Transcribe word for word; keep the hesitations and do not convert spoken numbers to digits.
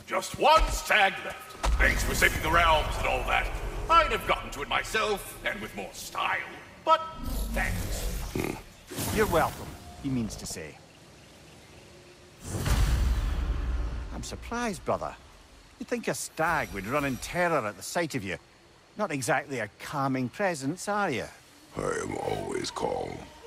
Just one stag left. Thanks for saving the realms and all that. I'd have gotten to it myself, and with more style. But thanks. Hmm. You're welcome, he means to say. I'm surprised, brother. You'd think a stag would run in terror at the sight of you. Not exactly a calming presence, are you? I am always calm.